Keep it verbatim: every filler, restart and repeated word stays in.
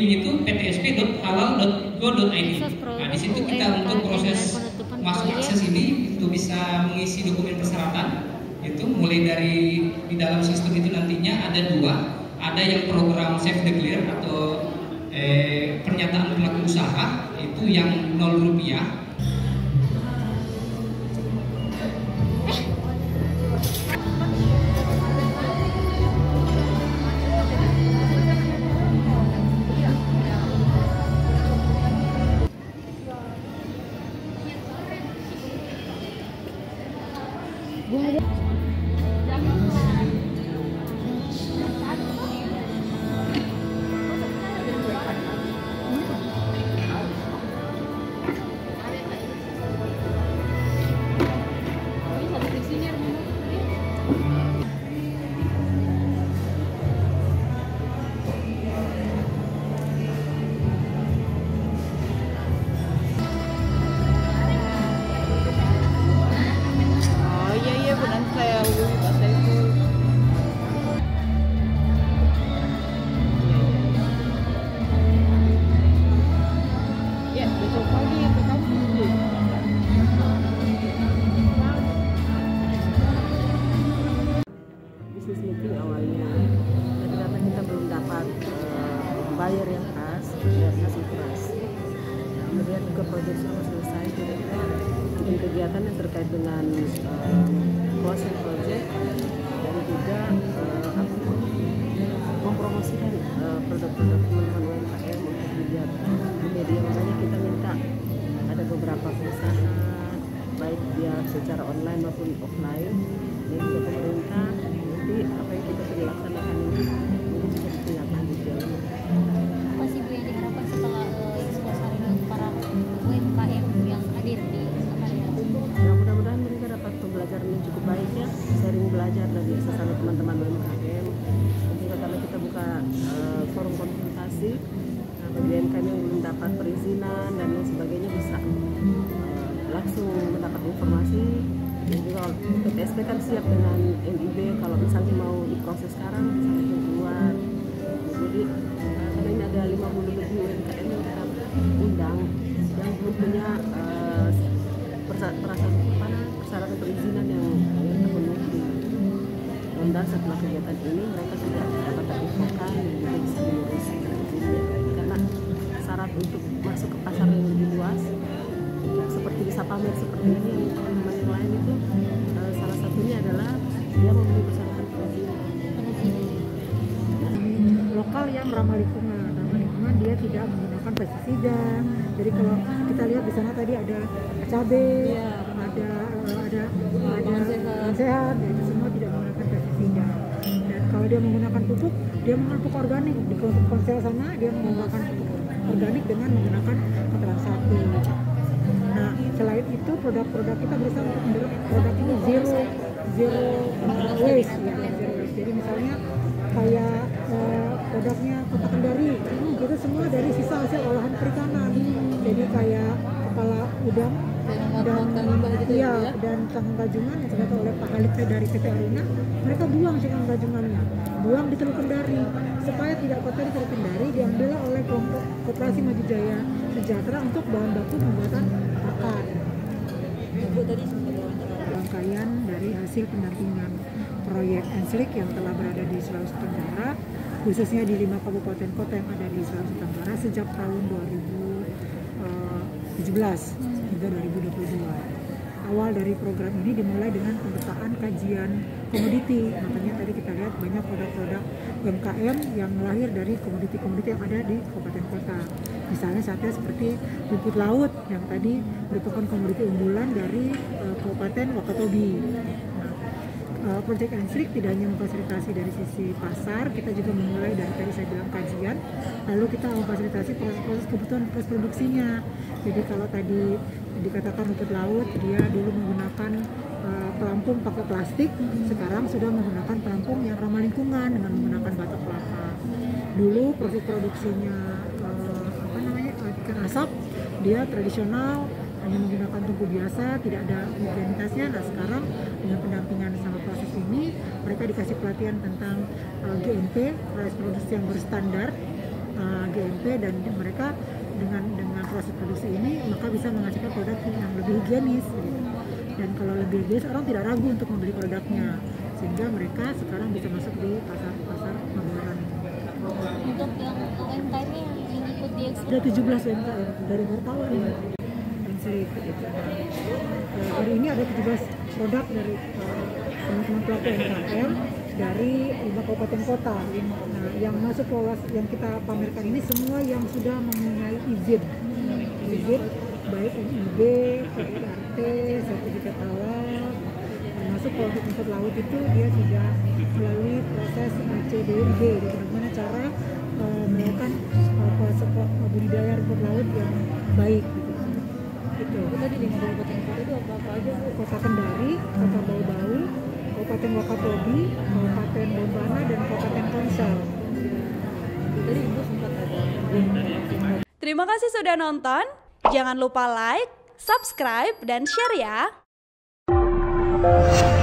link itu p t s p dot halal dot go dot i d. Nah, di situ kita untuk proses masuk akses ini itu bisa mengisi dokumen persyaratan. Itu mulai dari di dalam sistem itu nantinya ada dua, ada yang program self declare atau eh, pernyataan pelaku usaha itu yang nol rupiah. Bayar yang khas, ya masih keras. Kemudian juga proyek sudah selesai, kira-kira bikin kegiatan yang terkait dengan uh, closing project dan juga uh, mempromosikan uh, produk-produk teman-teman U M K M untuk dilihat di media. Makanya kita minta ada beberapa perusahaan, baik dia secara online maupun offline, dan juga pemerintah nanti apa yang kita sudah laksanakan ini ini bisa ditindaklanjuti. Apa sih Bu yang diharapkan setelah uh, ekspos hari ini untuk para U M K M yang hadir di Samarinda? Ya, mudah-mudahan mereka dapat pembelajaran yang cukup baik ya, sharing belajar dari sesama teman-teman U M K M. Dan juga kalau kita buka uh, forum konsultasi, nah, bagi U M K M yang belum dapat perizinan dan lain sebagainya bisa uh, langsung mendapat informasi. Dan juga P T S P kan siap dengan M I B kalau misalnya mau diproses sekarang bisa langsung keluar. Jadi karena ini ada lima puluh lebih U M K M yang kita undang yang belum punya uh, persyaratan persyaratan perizinan yang, yang terpenuhi. Dan setelah kegiatan ini mereka sudah dapat terinfokan dan juga bisa mengurus izinnya. Karena syarat untuk masuk ke pasar yang lebih luas seperti bisa pamer seperti ini teman-teman yang lain itu uh, salah satunya adalah dia memiliki persyaratan perizinan. Lokal yang ramah lingkungan, ramah lingkungan dia tidak menggunakan pestisida. Jadi kalau kita lihat di sana tadi ada cabai, ya, ada ada ada bahan sehat, ya, itu semua tidak menggunakan pestisida. Dan kalau dia menggunakan pupuk, dia menggunakan pupuk organik. Di Konsel sana dia menggunakan pupuk organik dengan menggunakan kotoran sapi. Nah, selain itu produk-produk kita berusaha untuk mendorong produk ini zero zero waste, ya, zero waste. Jadi misalnya kayak eh, produknya Kota Kendari itu semua dari sisa hasil olahan perikanan. Jadi kayak kepala udang dan gitu ya, ya, dan cangkang gajungan yang ternyata oleh Pak Halid dari P T Aruna, mereka buang cangkang gajungannya, buang di Teluk Kendari supaya tidak kotor di Teluk Kendari, diambil oleh kelompok Koperasi Maju Jaya Sejahtera untuk bahan baku pembuatan pakan. Bu tadi Rangkaian dari hasil pendampingan proyek Enslik yang telah berada di Sulawesi Tenggara, khususnya di lima kabupaten kota yang ada di Sulawesi Tenggara sejak tahun dua ribu tujuh belas hingga dua ribu dua puluh dua. Awal dari program ini dimulai dengan pemetaan kajian komoditi. Makanya tadi kita lihat banyak produk-produk U M K M yang lahir dari komoditi-komoditi yang ada di kabupaten kota. Misalnya saatnya seperti rumput laut yang tadi merupakan komoditi unggulan dari uh, Kabupaten Wakatobi. Uh, Project Enslik tidak hanya memfasilitasi dari sisi pasar, kita juga memulai dari tadi saya bilang kajian, lalu kita memfasilitasi proses-proses kebutuhan proses produksinya. Jadi kalau tadi dikatakan rumput laut, dia dulu menggunakan uh, pelampung pakai plastik, sekarang sudah menggunakan pelampung yang ramah lingkungan dengan menggunakan batok kelapa. Dulu proses produksinya uh, apa namanya ikan asap, dia tradisional, hanya menggunakan tungku biasa, tidak ada higienisnya. Nah sekarang dengan pendampingan sama proses ini, mereka dikasih pelatihan tentang uh, G M P, proses produksi yang berstandar, uh, G M P, dan mereka dengan dengan proses produksi ini maka bisa menghasilkan produk yang lebih higienis gitu. Dan kalau lebih higienis orang tidak ragu untuk membeli produknya, sehingga mereka sekarang bisa masuk di pasar-pasar modern. Untuk yang U M K M yang ikut di Ada tujuh belas U M K M dari wartawan ya. Enslik gitu. Uh, hari ini ada tujuh belas produk dari uh, teman-teman pelaku U M K M dari lima kabupaten kota. Nah, yang masuk kelas yang kita pamerkan ini semua yang sudah mempunyai izin, izin baik M I B, K I R T, sertifikat halal. Masuk kalau untuk rumput laut itu dia sudah melalui proses C D R G, bagaimana cara uh, melakukan uh, budidaya rumput laut yang baik. Gitu. Itu. Tadi lima kabupaten kota itu apa-apa aja? Kota Kendari, Kota Bau-Bau, Kabupaten Wakatobi, Kabupaten Bombana, dan Kabupaten Tangsel. Jadi itu sempat ada. Terima kasih sudah nonton. Jangan lupa like, subscribe, dan share ya.